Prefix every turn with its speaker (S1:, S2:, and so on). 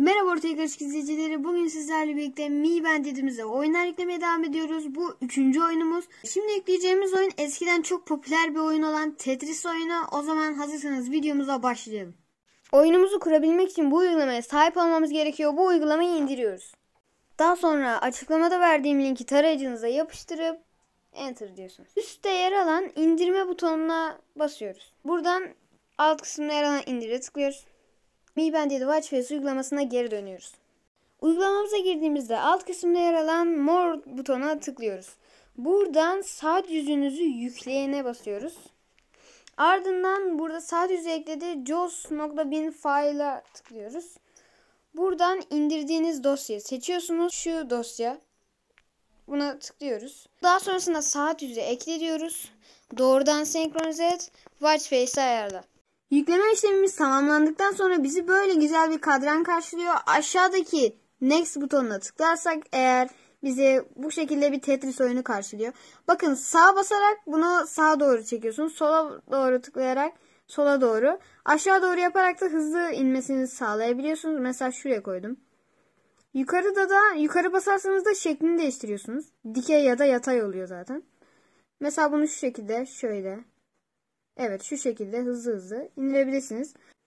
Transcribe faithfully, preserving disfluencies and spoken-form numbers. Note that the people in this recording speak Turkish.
S1: Merhaba Ortaya Karışık izleyicileri. Bugün sizlerle birlikte Mi Band yedimize oyunlar yüklemeye devam ediyoruz. Bu üçüncü oyunumuz. Şimdi yükleyeceğimiz oyun eskiden çok popüler bir oyun olan Tetris oyunu. O zaman hazırsanız videomuza başlayalım. Oyunumuzu kurabilmek için bu uygulamaya sahip olmamız gerekiyor. Bu uygulamayı indiriyoruz. Daha sonra açıklamada verdiğim linki tarayıcınıza yapıştırıp Enter diyorsunuz. Üstte yer alan indirme butonuna basıyoruz. Buradan alt kısımda yer alan indire tıklıyoruz. Mi Band yedi WatchFace uygulamasına geri dönüyoruz. Uygulamamıza girdiğimizde alt kısımda yer alan More butonuna tıklıyoruz. Buradan saat yüzünüzü yükleyene basıyoruz. Ardından burada saat yüzü ekledi jos.bin file'a tıklıyoruz. Buradan indirdiğiniz dosyayı seçiyorsunuz. Şu dosya. Buna tıklıyoruz. Daha sonrasında saat yüzü ekle diyoruz. Doğrudan senkronize et. WatchFace'i ayarla. Yükleme işlemimiz tamamlandıktan sonra bizi böyle güzel bir kadran karşılıyor. Aşağıdaki Next butonuna tıklarsak eğer bize bu şekilde bir Tetris oyunu karşılıyor. Bakın sağa basarak bunu sağa doğru çekiyorsunuz. Sola doğru tıklayarak sola doğru. Aşağı doğru yaparak da hızlı inmesini sağlayabiliyorsunuz. Mesela şuraya koydum. Yukarıda da yukarı basarsanız da şeklini değiştiriyorsunuz. Dikey ya da yatay oluyor zaten. Mesela bunu şu şekilde şöyle. Evet şu şekilde hızlı hızlı indirebilirsiniz.